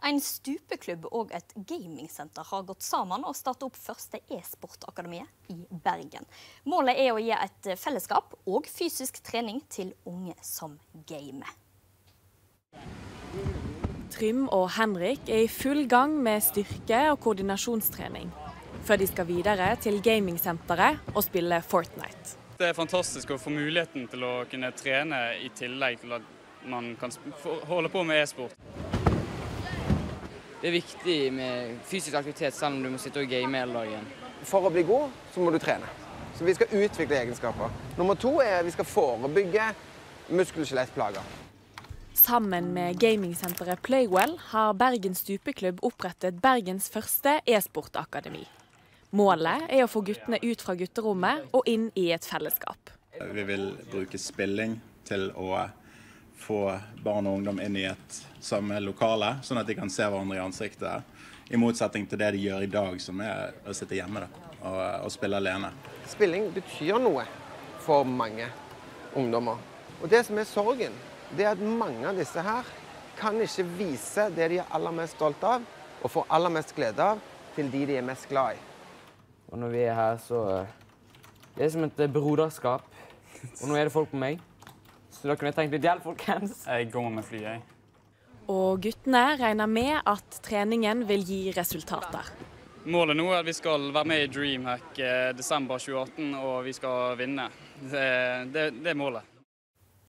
En stupeklubb og et gamingsenter har gått sammen og startet opp første e-sportakademiet i Bergen. Målet er å gi et fellesskap og fysisk trening til unge som gamer. Trym og Henrik er i full gang med styrke- og koordinasjonstrening, før de skal videre til gamingsenteret og spille Fortnite. Det er fantastisk å få muligheten til å kunne trene i tillegg til at man kan holde på med e-sport. Det er viktig med fysisk aktivitet selv om du må sitte og game hele dagen. For å bli god, så må du trene. Så vi skal utvikle egenskaper. Nummer 2 er at vi skal forebygge muskel-skjelettplager. Sammen med gamingsenteret Playwell har Bergens stupeklubb opprettet Bergens første e-sportakademi. Målet er å få guttene ut fra gutterommet og inn i et fellesskap. Vi vil bruke spilling til å få barn og ungdom inn i et samme lokale, sånn at de kan se hverandre i ansiktet, i motsetning til det de gjør i dag, som er å sitte hjemme og spille alene. Spilling betyr noe for mange ungdommer. Og det som er sorgen, det er at mange av disse her kan ikke vise det de er aller mest stolt av, og får aller mest glede av, til de er mest glad i. Og når vi er her, så det er som et broderskap. Og nå er det folk på meg. Så da kunne jeg tenkt litt hjelp, folkens. Jeg går med fly, jeg. Og guttene regner med at treningen vil gi resultater. Målet nå er at vi skal være med i DreamHack desember 2018, og vi skal vinne. Det er målet.